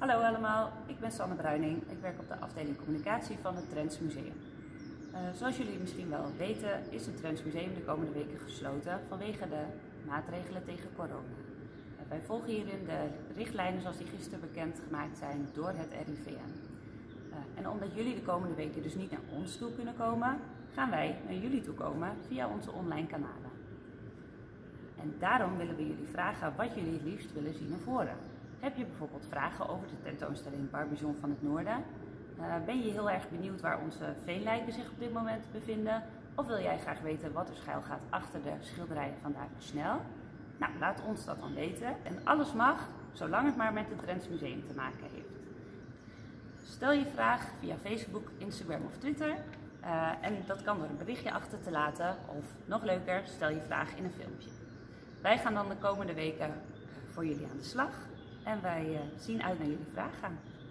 Hallo allemaal, ik ben Sanne Bruining. Ik werk op de afdeling communicatie van het Drents Museum. Zoals jullie misschien wel weten is het Drents Museum de komende weken gesloten vanwege de maatregelen tegen corona. Wij volgen hierin de richtlijnen zoals die gisteren bekendgemaakt zijn door het RIVM. En omdat jullie de komende weken dus niet naar ons toe kunnen komen, gaan wij naar jullie toe komen via onze online kanalen. En daarom willen we jullie vragen wat jullie het liefst willen zien of horen. Heb je bijvoorbeeld vragen over de tentoonstelling Barbizon van het Noorden? Ben je heel erg benieuwd waar onze veenlijken zich op dit moment bevinden? Of wil jij graag weten wat er schuil gaat achter de schilderijen van David Snel? Nou, laat ons dat dan weten. En alles mag, zolang het maar met het Drents Museum te maken heeft. Stel je vraag via Facebook, Instagram of Twitter. En dat kan door een berichtje achter te laten. Of nog leuker, stel je vraag in een filmpje. Wij gaan dan de komende weken voor jullie aan de slag. En wij zien uit naar jullie vragen.